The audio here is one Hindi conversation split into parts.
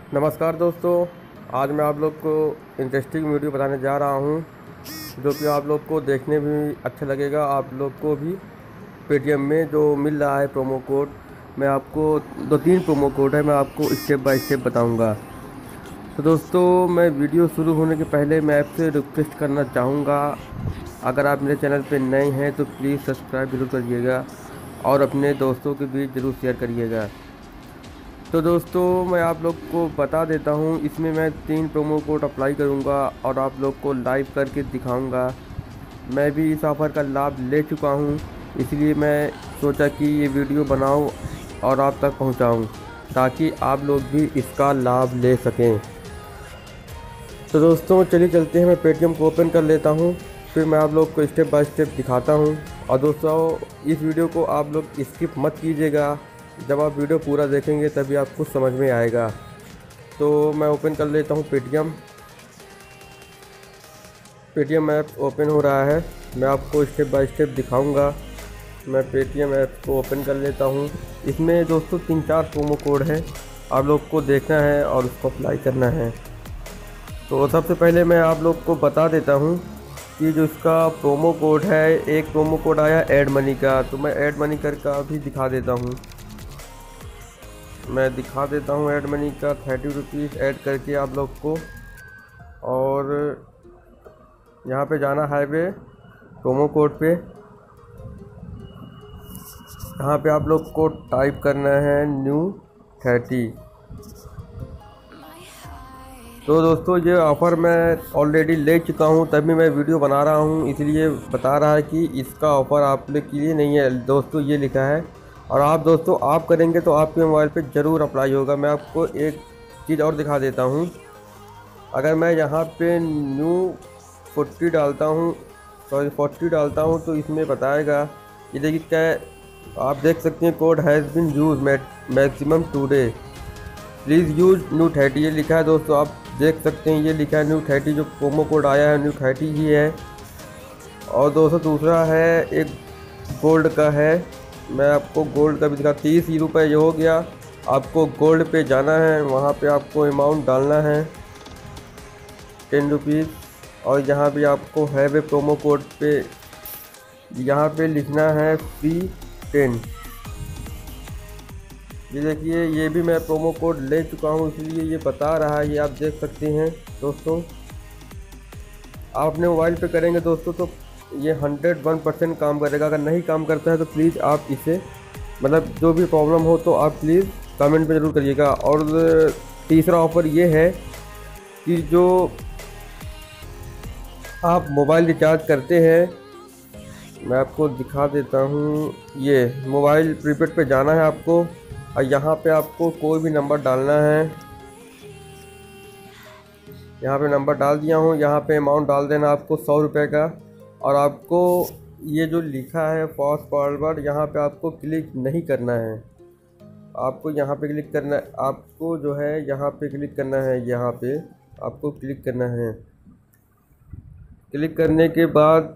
नमस्कार दोस्तों, आज मैं आप लोग को इंटरेस्टिंग वीडियो बताने जा रहा हूं, जो कि आप लोग को देखने भी अच्छा लगेगा। आप लोग को भी पेटीएम में जो मिल रहा है प्रोमो कोड, मैं आपको 2-3 प्रोमो कोड है, मैं आपको स्टेप बाय स्टेप बताऊंगा। तो दोस्तों, मैं वीडियो शुरू होने के पहले मैं आपसे रिक्वेस्ट करना चाहूँगा, अगर आप मेरे चैनल पर नए हैं तो प्लीज़ सब्सक्राइब जरूर करिएगा और अपने दोस्तों के बीच ज़रूर शेयर करिएगा। तो दोस्तों, मैं आप लोग को बता देता हूं, इसमें मैं 3 प्रोमो कोड अप्लाई करूंगा और आप लोग को लाइव करके दिखाऊंगा। मैं भी इस ऑफ़र का लाभ ले चुका हूं, इसलिए मैं सोचा कि ये वीडियो बनाऊं और आप तक पहुंचाऊं, ताकि आप लोग भी इसका लाभ ले सकें। तो दोस्तों, चलिए चलते हैं। मैं पेटीएम को ओपन कर लेता हूं, फिर मैं आप लोग को स्टेप बाय स्टेप दिखाता हूं। और दोस्तों, इस वीडियो को आप लोग स्किप मत कीजिएगा, जब आप वीडियो पूरा देखेंगे तभी आपको समझ में आएगा। तो मैं ओपन कर लेता हूँ पेटीएम ऐप ओपन हो रहा है, मैं आपको स्टेप बाय स्टेप दिखाऊंगा। मैं पेटीएम ऐप को ओपन कर लेता हूँ। इसमें दोस्तों 3-4 प्रोमो कोड हैं, आप लोग को देखना है और उसको अप्लाई करना है। तो सबसे पहले मैं आप लोग को बता देता हूँ कि जो इसका प्रोमो कोड है, एक प्रोमो कोड आया ऐड मनी का, तो मैं ऐड मनी का भी दिखा देता हूँ। मैं दिखा देता हूँ ऐड मनी का 30 रुपीज़ ऐड करके आप लोग को। और यहाँ पे जाना हाईवे प्रोमो कोड पे, यहाँ पे आप लोग को टाइप करना है न्यू 30। तो दोस्तों, ये ऑफ़र मैं ऑलरेडी ले चुका हूँ, तभी मैं वीडियो बना रहा हूँ, इसलिए बता रहा है कि इसका ऑफ़र आप लोग के लिए नहीं है दोस्तों, ये लिखा है। और आप दोस्तों, आप करेंगे तो आपके मोबाइल पे ज़रूर अप्लाई होगा। मैं आपको एक चीज़ और दिखा देता हूँ। अगर मैं यहाँ पे न्यू 40 डालता हूँ, 40 डालता हूँ, तो इसमें बताएगा, ये देखिए क्या आप देख सकते हैं, code has been used maximum today, please use new 30, ये लिखा है दोस्तों। आप देख सकते हैं, ये लिखा है न्यू 30, जो प्रोमो कोड आया है न्यू 30 ही है। और दोस्तों, दूसरा है एक गोल्ड का है, मैं आपको गोल्ड का भी दिखा। 30 रुपये ये हो गया। आपको गोल्ड पे जाना है, वहाँ पे आपको अमाउंट डालना है 10 रुपीज़। और यहाँ भी आपको है वे प्रोमो कोड पे, यहाँ पे लिखना है फ्री 10। ये देखिए, ये भी मैं प्रोमो कोड ले चुका हूँ, इसलिए ये बता रहा है, ये आप देख सकते हैं दोस्तों। आप अपने मोबाइल पे करेंगे दोस्तों तो ये 101% काम करेगा। अगर नहीं काम करता है तो प्लीज़ आप इसे, मतलब जो भी प्रॉब्लम हो तो आप प्लीज़ कमेंट में ज़रूर करिएगा। और तीसरा ऑफ़र ये है कि जो आप मोबाइल रिचार्ज करते हैं, मैं आपको दिखा देता हूँ। ये मोबाइल प्रीपेड पे जाना है आपको, और यहाँ पे आपको कोई भी नंबर डालना है। यहाँ पे नंबर डाल दिया हूँ, यहाँ पे अमाउंट डाल देना आपको 100 रुपये का। और आपको ये जो लिखा है फास्ट फॉरवर्ड, यहाँ पे आपको क्लिक नहीं करना है, आपको यहाँ पे क्लिक करना है, आपको जो है यहाँ पे क्लिक करना है, यहाँ पे आपको क्लिक करना है। क्लिक करने के बाद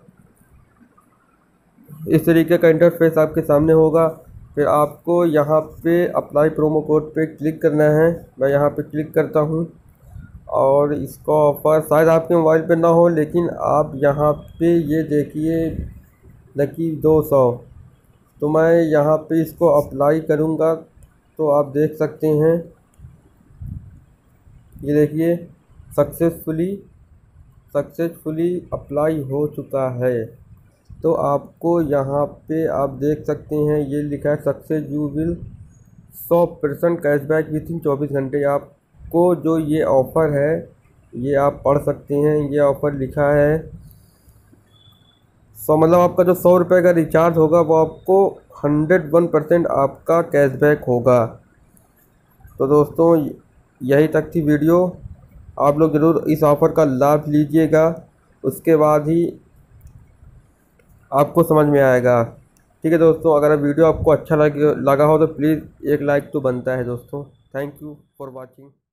इस तरीके का इंटरफेस आपके सामने होगा। फिर आपको यहाँ पे अप्लाई प्रोमो कोड पे क्लिक करना है। मैं यहाँ पे क्लिक करता हूँ, और इसका ऑफ़र शायद आपके मोबाइल पे ना हो, लेकिन आप यहाँ पे ये देखिए लकी 200, तो मैं यहाँ पे इसको अप्लाई करूँगा, तो आप देख सकते हैं, ये देखिए सक्सेसफुली अप्लाई हो चुका है। तो आपको यहाँ पे आप देख सकते हैं, ये लिखा है success you will 100% cashback within 24 घंटे। आपको जो ये ऑफ़र है, ये आप पढ़ सकते हैं, ये ऑफ़र लिखा है। मतलब आपका जो 100 रुपये का रिचार्ज होगा, वो आपको 101% आपका कैशबैक होगा। तो दोस्तों, यही तक थी वीडियो। आप लोग ज़रूर इस ऑफ़र का लाभ लीजिएगा, उसके बाद ही आपको समझ में आएगा। ठीक है दोस्तों, अगर वीडियो आपको अच्छा लगा हो तो प्लीज़ एक लाइक तो बनता है दोस्तों। Thank you for watching.